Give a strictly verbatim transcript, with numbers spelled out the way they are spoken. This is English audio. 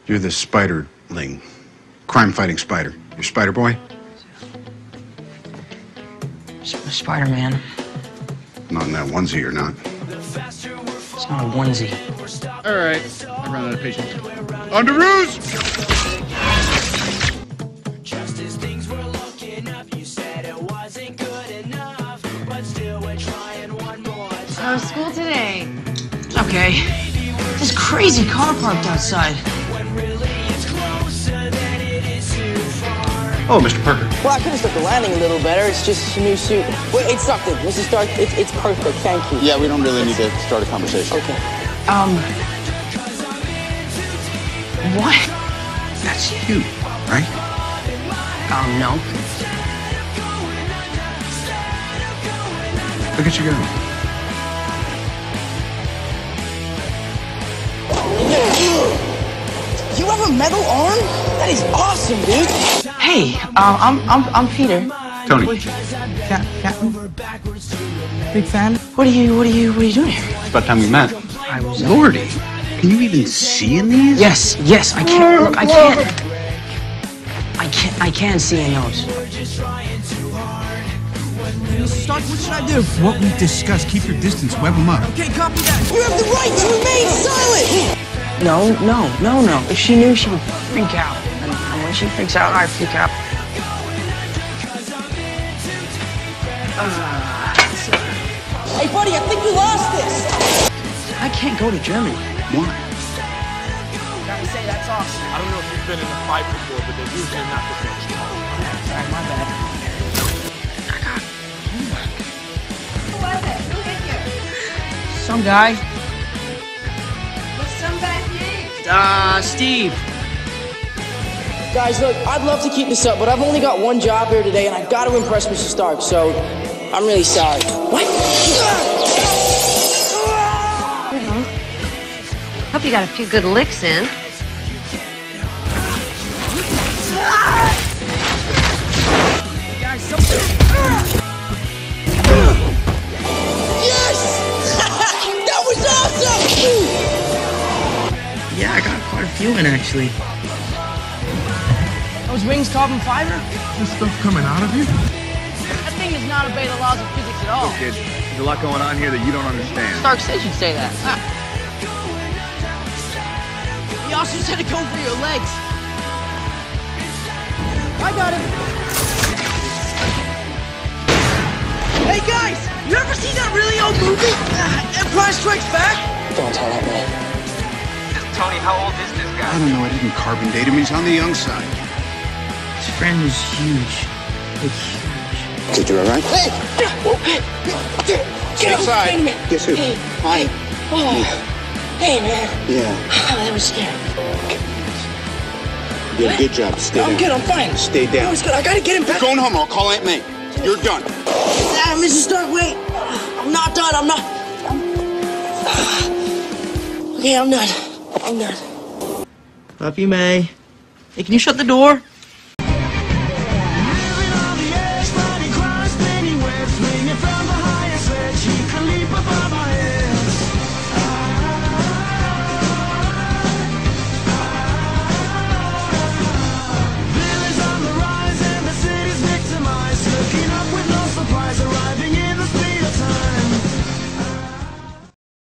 You're the Spiderling. Crime-fighting spider. You're Spider-Boy? Spider-Man. Not in that onesie, you're not. It's not a onesie. All right. I ran out of patience. Under ruse! Just as things were looking up, you said it wasn't good enough, but still we're trying one more time. How's school today? It's okay. This crazy car parked outside. When really it's closer than it is too far. Oh, Mister Parker. Well, I could have stuck the landing a little better. It's just a new suit. Wait, it's something. Missus Stark, it's, it's perfect. Thank you. Yeah, we don't really need to start a conversation. Okay. Um... What? That's you, right? Um, no. Look at you go. You have a metal arm? That is awesome, dude. Hey, uh, I'm I'm I'm Peter. Tony. Cat, Captain. Big fan. What are you What are you What are you doing here? It's about time we met. I was. Uh, Lordy, can you even see in these? Yes, yes. I can't. Look, I can't. I can't. I can see in those. Missus Stark, what should I do? What we discussed, keep your distance, web them up. Okay, copy that. You have the right to remain silent. No, no, no, no. If she knew, she would freak out. And, and when she freaks out, I freak out. Uh, Hey, buddy, I think you lost this. I can't go to Germany. Why? Gotta say, that's awesome. I don't know if you've been in a fight before, but they're usually not this much trouble. Sorry, my bad. I got homework. Who was it? Who hit you? Some guy. What's some guy's name? Uh, Steve. Guys, look, I'd love to keep this up, but I've only got one job here today, and I've got to impress Missus Stark, so I'm really sorry. What? Hope you got a few good licks in. Guys, something. Yes! That was awesome! Yeah, I got quite a few in actually. Those wings carbon fiber? This stuff coming out of you? That thing does not obey the laws of physics at all. Kid, there's a lot going on here that you don't understand. Stark said you'd say that. Ah. He also said to go for your legs. I got him. Hey, guys! You ever seen that really old movie? Uh, Empire Strikes Back? Don't tell that man. Tony, how old is this guy? I don't know. I didn't carbon date him. He's on the young side. His friend was huge. Like, huge. Did you all right? Hey! Get outside. Guess who? Hey. Hi. Oh. Hey, man. Yeah. Oh, that was scary. You did a good job. Stay I'm down. good, I'm fine. Stay That down. was good. I gotta get him back. Going home. I'll call Aunt May. You're done. Ah, Missus Stark, wait. I'm not done. I'm not. I'm... Okay, I'm done. I'm done. Love you, May. Hey, can you shut the door?